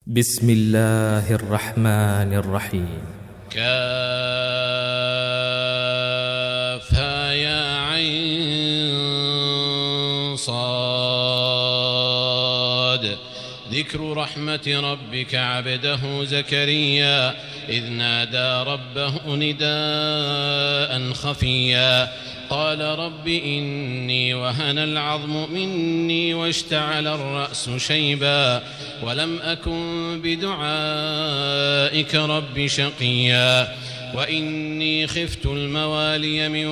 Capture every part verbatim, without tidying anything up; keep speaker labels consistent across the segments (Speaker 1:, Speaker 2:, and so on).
Speaker 1: بسم الله الرحمن الرحيم.
Speaker 2: كافها يا عين صاد. ذكر رحمة ربك عبده زكريا إذ نادى ربه نداء خفيا قال رب إني وهن العظم مني واشتعل الرأس شيبا ولم أكن بدعائك رب شقيا وإني خفت الموالي من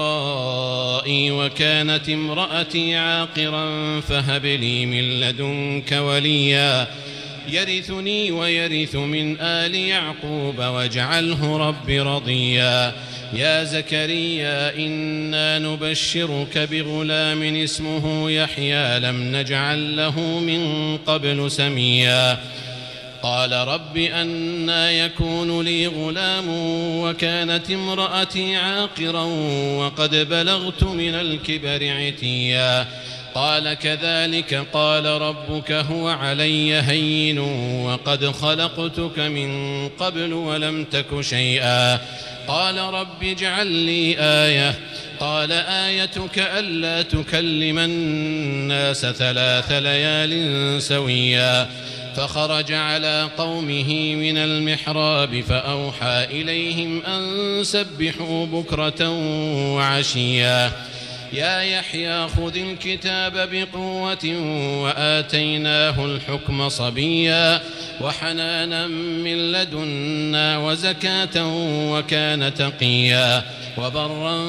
Speaker 2: ورائي وكانت امرأتي عاقرا فهب لي من لدنك وليا يرثني ويرث من آل يعقوب واجعله رب رضيا يا زكريا إنا نبشرك بغلام اسمه يحيى لم نجعل له من قبل سميا قال رب أنى يكون لي غلام وكانت امرأتي عاقرا وقد بلغت من الكبر عتيا قال كذلك قال ربك هو علي هين وقد خلقتك من قبل ولم تك شيئا قال رب اجعل لي آية قال آيتك ألا تكلم الناس ثلاث ليال سويا فخرج على قومه من المحراب فأوحى إليهم أن سبحوا بكرة وعشيا يا يحيى خذ الكتاب بقوة وآتيناه الحكم صبيا وحنانا من لدنا وزكاة وكان تقيا وبرا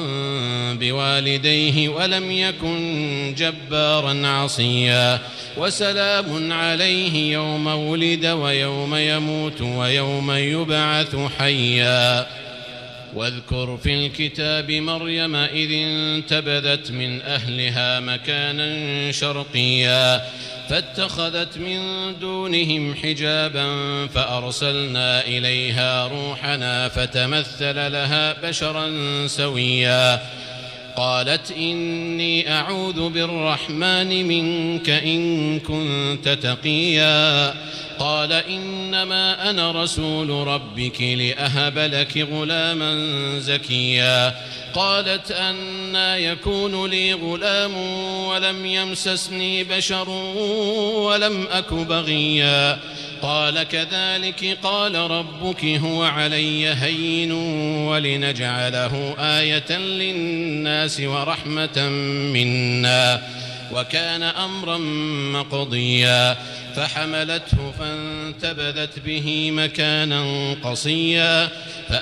Speaker 2: بوالديه ولم يكن جبارا عصيا وسلام عليه يوم ولد ويوم يموت ويوم يبعث حيا واذكر في الكتاب مريم إذ انتبذت من أهلها مكانا شرقيا فاتخذت من دونهم حجابا فأرسلنا إليها روحنا فتمثل لها بشرا سويا قالت إني أعوذ بالرحمن منك إن كنت تقيا قال إنما أنا رسول ربك لأهب لك غلاما زكيا قالت أنى يكون لي غلام ولم يمسسني بشر ولم أك بغيا قال كذلك قال ربك هو علي هين ولنجعله آية للناس ورحمة منا وكان أمرا مقضيا فحملته فانتبذت به مكانا قصيا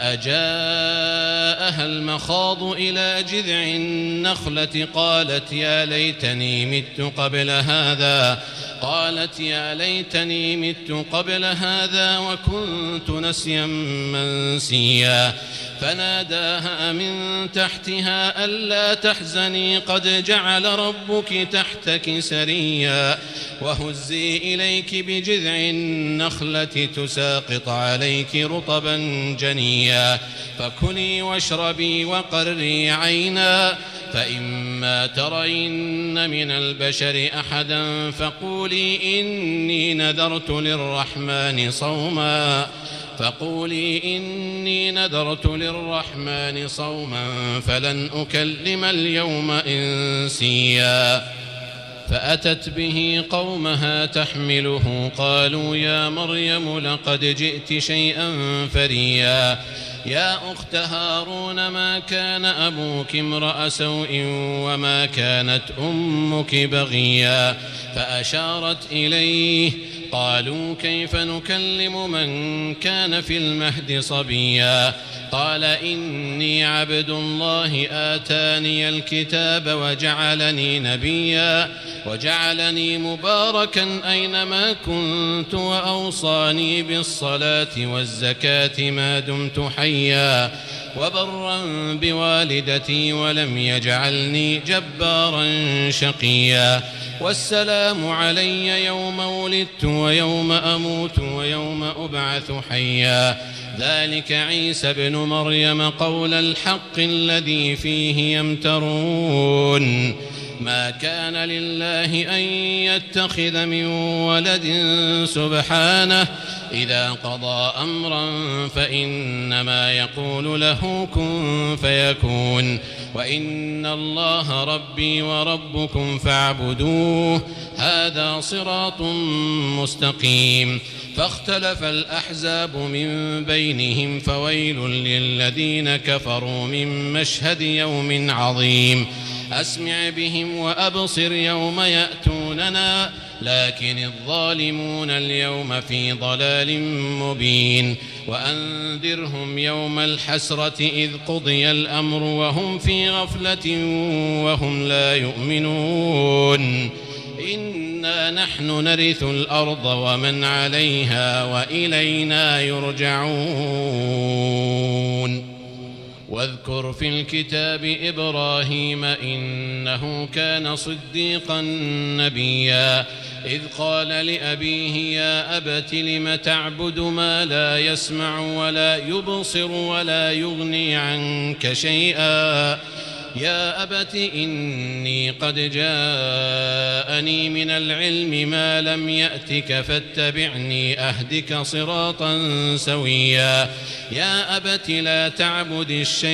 Speaker 2: فأجاءها المخاض إلى جذع النخلة قالت يا ليتني مت قبل هذا قالت يا ليتني مت قبل هذا وكنت نسيا منسيا فناداها من تحتها ألا تحزني قد جعل ربك تحتك سريا وهزي إليك بجذع النخلة تساقط عليك رطبا جنيا فكلي واشربي وقري عينا فإما ترين من البشر أحدا فقولي إني نذرت للرحمن صوما فقولي إني نذرت للرحمن صوما فلن أكلم اليوم إنسيا فأتت به قومها تحمله قالوا يا مريم لقد جئت شيئا فريا يا أخت هارون ما كان أبوك امرأ سوء وما كانت أمك بغيا فأشارت إليه قالوا كيف نكلم من كان في المهد صبيا قال إني عبد الله آتاني الكتاب وجعلني نبيا وجعلني مباركا أينما كنت وأوصاني بالصلاة والزكاة ما دمت حيا وبرا بوالدتي ولم يجعلني جبارا شقيا والسلام علي يوم ولدت ويوم أموت ويوم أبعث حيا ذلك عيسى ابن مريم قول الحق الذي فيه يمترون ما كان لله أن يتخذ من ولد سبحانه إذا قضى أمرا فإنما يقول له كن فيكون وإن الله ربي وربكم فاعبدوه هذا صراط مستقيم. فاختلف الأحزاب من بينهم فويل للذين كفروا من مشهد يوم عظيم. أسمع بهم وأبصر يوم يأتوننا لكن الظالمون اليوم في ضلال مبين. وأنذرهم يوم الحسرة إذ قضي الأمر وهم في غفلة وهم لا يؤمنون. إنا نحن نرث الأرض ومن عليها وإلينا يرجعون. واذكر في الكتاب إبراهيم إنه كان صديقا نبيا إذ قال لأبيه يا أبت لم تعبد ما لا يسمع ولا يبصر ولا يغني عنك شيئا يا أبت إني قد جاءني من العلم ما لم يأتك فاتبعني أهدك صراطا سويا يا أبت لا تعبد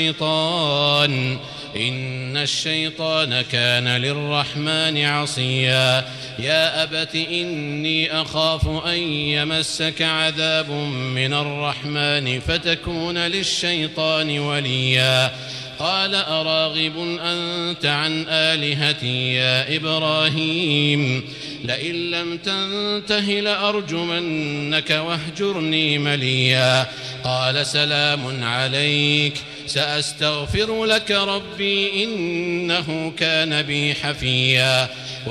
Speaker 2: الشيطان إن الشيطان كان للرحمن عصيا يا أبت إني أخاف أن يمسك عذاب من الرحمن فتكون للشيطان وليا قال أراغب أنت عن آلهتي يا إبراهيم لئن لم تنته لأرجمنك واهجرني مليا قال سلام عليك سأستغفر لك ربي إنه كان بي حفيا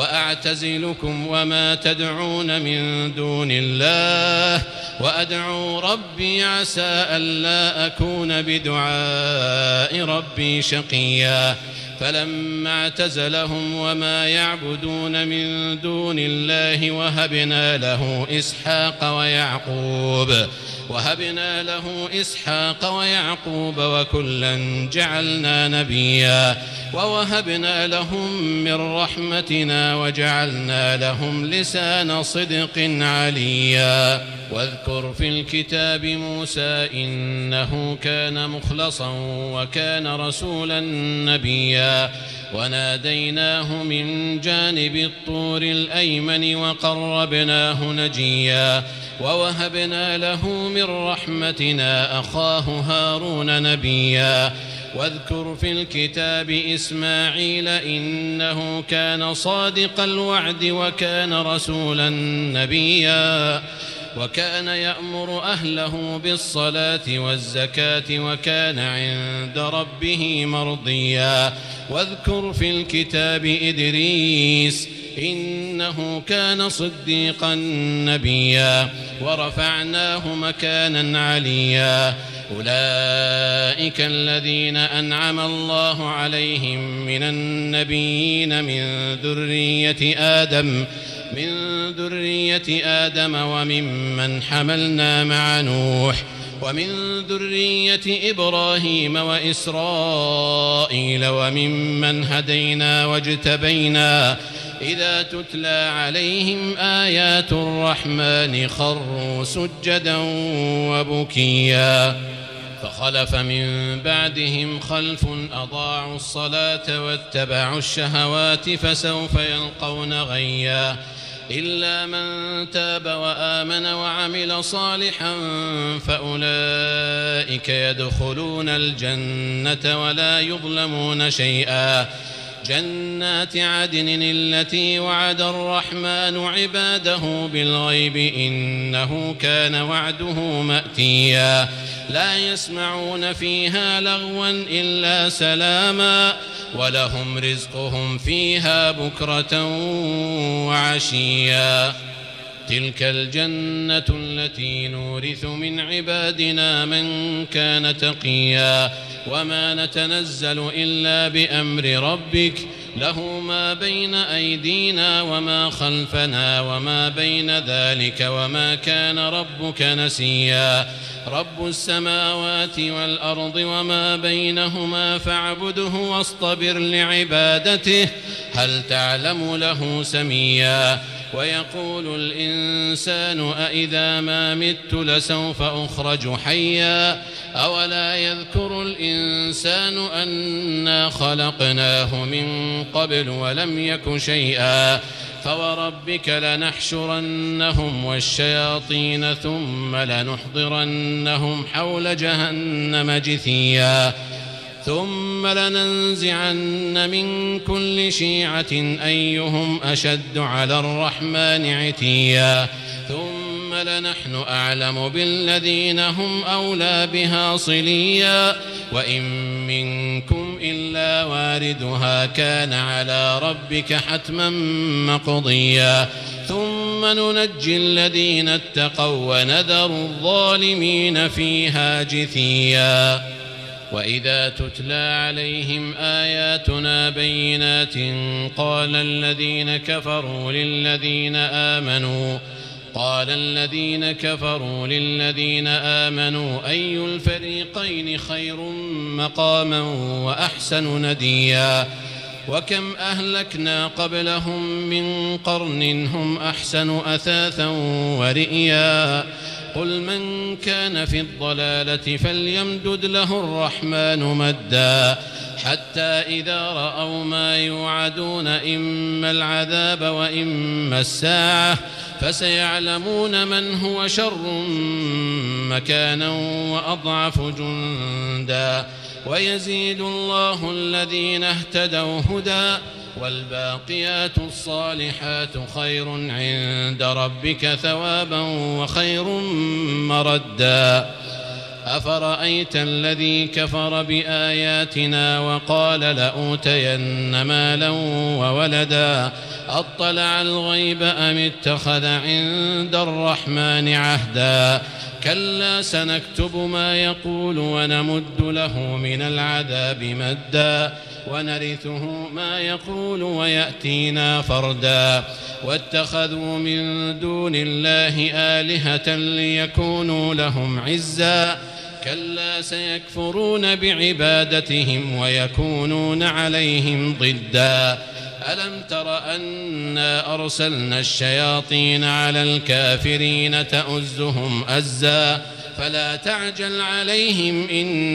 Speaker 2: وأعتزلكم وما تدعون من دون الله وأدعو ربي عسى ألا أكون بدعاء ربي شقيا فلما اعتزلهم وما يعبدون من دون الله وهبنا له إسحاق ويعقوب وهبنا له إسحاق ويعقوب وكلا جعلنا نبيا ووهبنا لهم من رحمتنا وجعلنا لهم لسان صدق عليا واذكر في الكتاب موسى إنه كان مخلصا وكان رسولا نبيا وناديناه من جانب الطور الأيمن وقربناه نجيا ووهبنا له من رحمتنا أخاه هارون نبيا واذكر في الكتاب إسماعيل إنه كان صادق الوعد وكان رسولا نبيا وكان يأمر أهله بالصلاة والزكاة وكان عند ربه مرضيا واذكر في الكتاب إدريس إنه كان صديقا نبيا ورفعناه مكانا عليا أولئك الذين أنعم الله عليهم من النبيين من ذرية آدم من ذرية آدم وممن حملنا مع نوح ومن ذرية إبراهيم وإسرائيل وممن هدينا واجتبينا إذا تتلى عليهم آيات الرحمن خروا سجدا وبكيا فخلف من بعدهم خلف أضاعوا الصلاة واتبعوا الشهوات فسوف يلقون غيا إلا من تاب وآمن وعمل صالحا فأولئك يدخلون الجنة ولا يظلمون شيئا جنات عدن التي وعد الرحمن عباده بالغيب إنه كان وعده مأتيا لا يسمعون فيها لغوا إلا سلاما ولهم رزقهم فيها بكرة وعشيا تلك الجنة التي نورث من عبادنا من كان تقيا وما نتنزل إلا بأمر ربك له ما بين أيدينا وما خلفنا وما بين ذلك وما كان ربك نسيا رب السماوات والأرض وما بينهما فاعبده واصطبر لعبادته هل تعلم له سميا ويقول الإنسان أإذا ما مت لسوف أخرج حيا أولا يذكر الإنسان أنا خلقناه من قبل ولم يك شيئا فوربك لنحشرنهم والشياطين ثم لنحضرنهم حول جهنم جثيا ثم لننزعن من كل شيعة أيهم أشد على الرحمن عتيا ثم لنحن أعلم بالذين هم أولى بها صليا وإن منكم إلا واردها كان على ربك حتما مقضيا ثم ننجي الذين اتقوا ونذر الظالمين فيها جثيا وإذا تتلى عليهم آياتنا بينات قال الذين كفروا للذين آمنوا قال الذين كفروا للذين آمنوا أي الفريقين خير مقاما وأحسن نديا وكم أهلكنا قبلهم من قرن هم أحسن أثاثا ورئيا قل من كان في الضلالة فليمدد له الرحمن مدا حتى إذا رأوا ما يوعدون إما العذاب وإما الساعة فسيعلمون من هو شر مكانا وأضعف جندا ويزيد الله الذين اهتدوا هدى والباقيات الصالحات خير عند ربك ثوابا وخير مردا أفرأيت الذي كفر بآياتنا وقال لأوتين مالا وولدا أطلع الغيب أم اتخذ عند الرحمن عهدا كلا سنكتب ما يقول ونمد له من العذاب مدا ونرثه ما يقول ويأتينا فردا واتخذوا من دون الله آلهة ليكونوا لهم عزا كلا سيكفرون بعبادتهم ويكونون عليهم ضدا ألم تر أنا أرسلنا الشياطين على الكافرين تؤزهم أزا فلا تعجل عليهم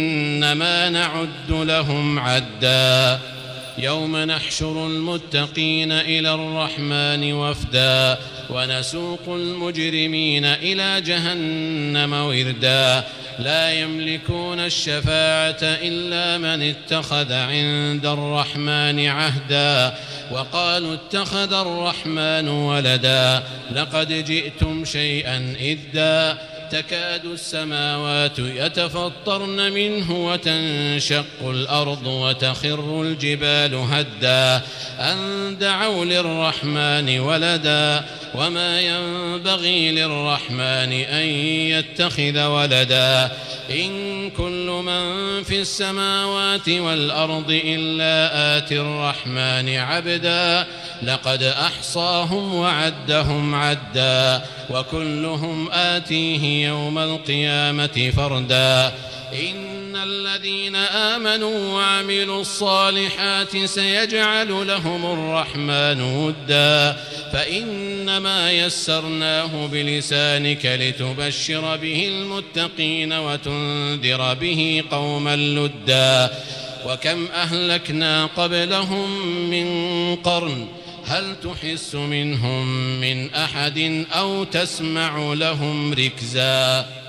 Speaker 2: إنما نعد لهم عدا يوم نحشر المتقين إلى الرحمن وفدا ونسوق المجرمين إلى جهنم وردا لا يملكون الشفاعة إلا من اتخذ عند الرحمن عهدا وقالوا اتخذ الرحمن ولدا لقد جئتم شيئا إدا تكاد السماوات يتفطرن منه وتنشق الأرض وتخر الجبال هدا أن دعوا للرحمن ولدا وما ينبغي للرحمن أن يتخذ ولدا إن كل من في السماوات والأرض إلا آتي الرحمن عبدا لقد أحصاهم وعدهم عدا وكلهم آتيه يوم القيامة فردا إن الذين آمنوا وعملوا الصالحات سيجعل لهم الرحمن ودا فإنما يسرناه بلسانك لتبشر به المتقين وتنذر به قوما لدا وكم أهلكنا قبلهم من قرن هل تحس منهم من أحد أو تسمع لهم ركزا